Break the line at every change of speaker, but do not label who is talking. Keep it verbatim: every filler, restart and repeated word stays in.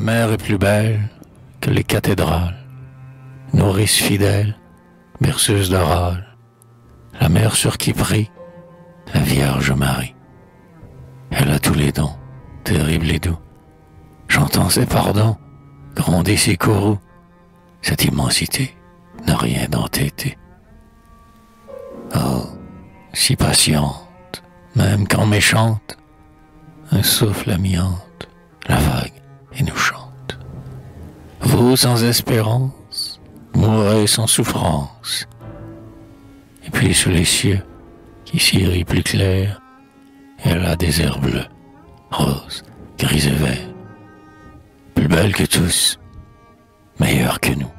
mer est plus belle que les cathédrales, nourrice fidèle, berceuse de râles, la mère sur qui prie, la Vierge Marie. Elle a tous les dons, terribles et doux. J'entends ses pardons, gronder ses courroux. Cette immensité n'a rien d'entêté. Oh, si patiente, même quand méchante, un souffle amiante, la vague et nous chante. Vous sans espérance, mourrez sans souffrance. Et puis sous les cieux, qui s'irrient plus clairs, elle a des airs bleus, roses, gris et verts, plus belle que tous, meilleure que nous.